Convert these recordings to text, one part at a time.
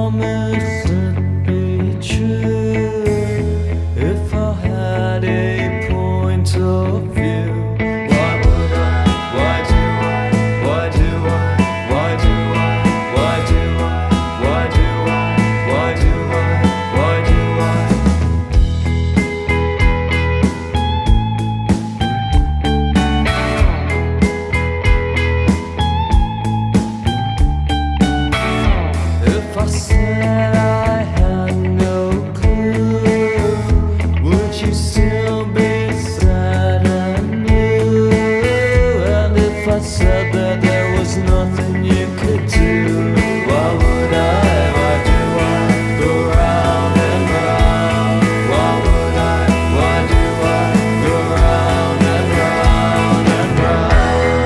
promise it'd be true if I had a point of view. Why would I? Why do I? Why do I? Why do I? Why do I? Why do I? Why do I? Why do I? If I said I had no clue, would you still be sad and new? And if I said that there was nothing you could do, why would I? Why do I go round and round? Why would I? Why do I go round and round and round?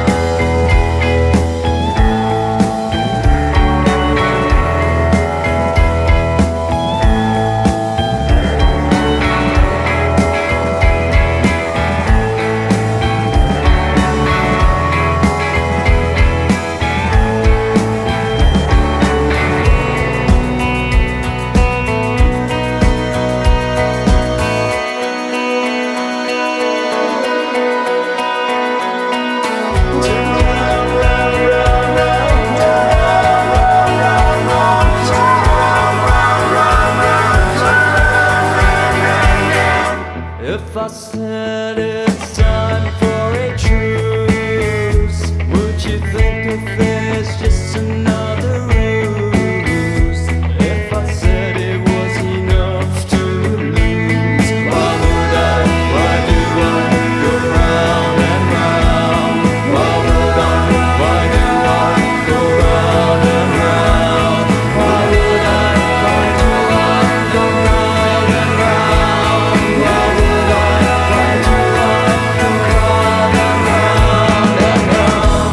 If I said it's time for a truce, would you think of it as just another ruse? If I said it was enough to lose, why would I? Why do I go round and round? Why would I? Why do I go round and round? Why would I? Why do I go round and round? Why would I? Why do I go round and round and round?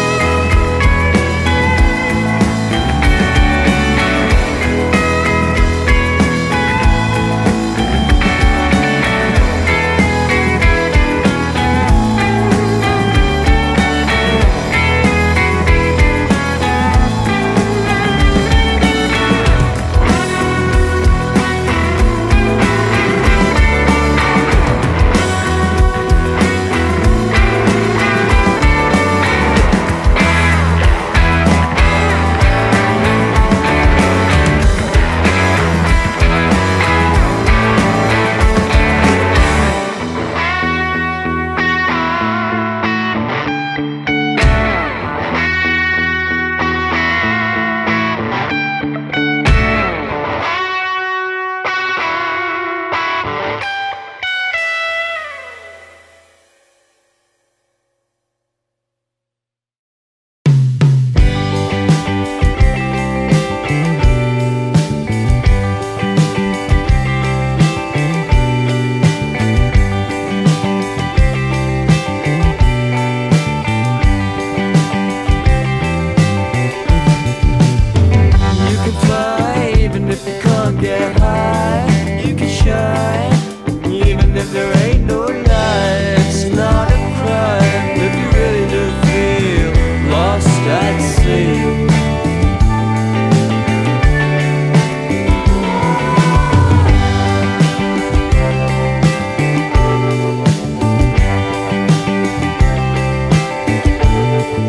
You can fly even if you can't get high. You can shine even if there ain't no light. It's not a crime if you really do feel lost at sea.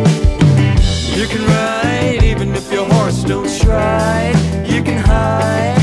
You can ride even if your horse don't stride. You can hide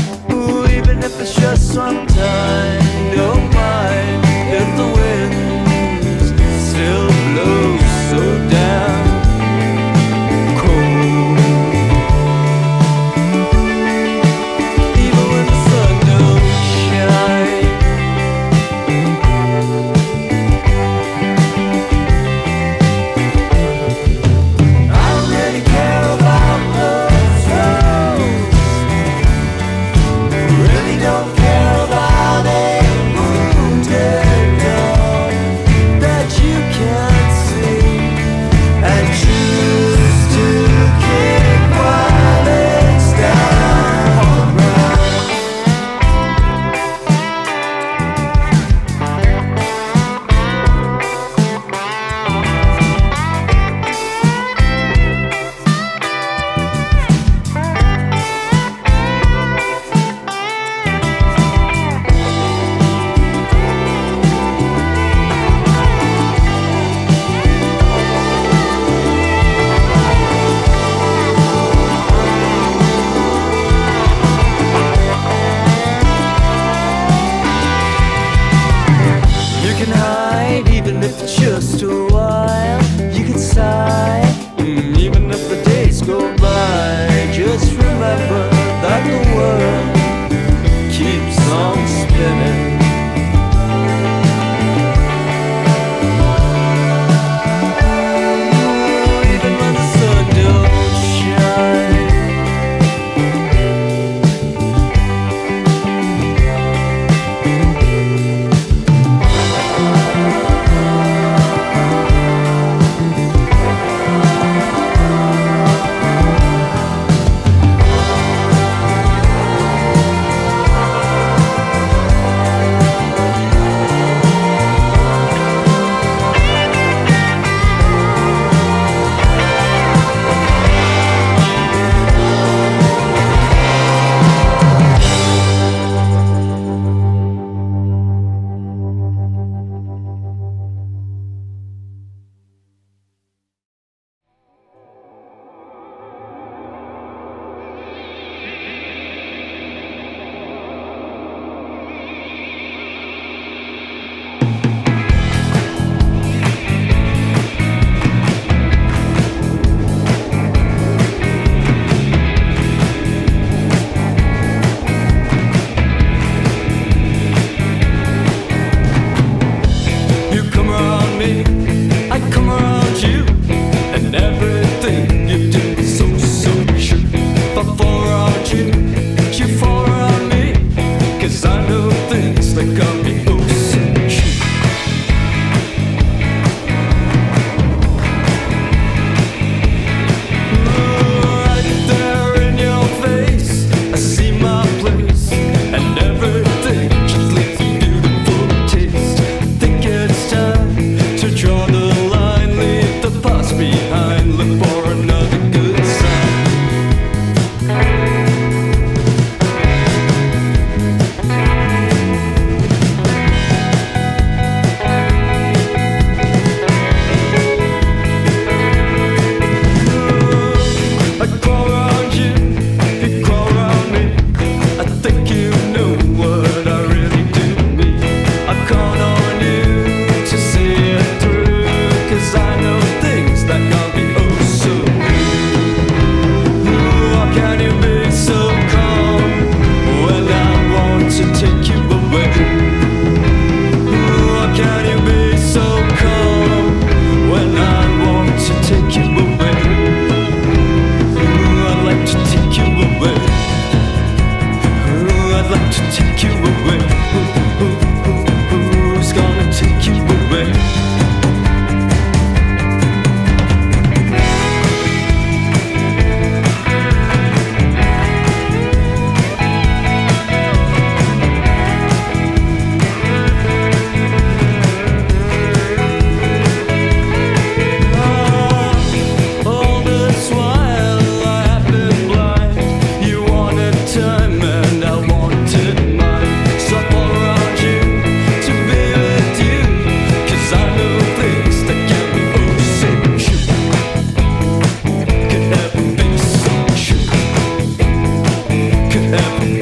left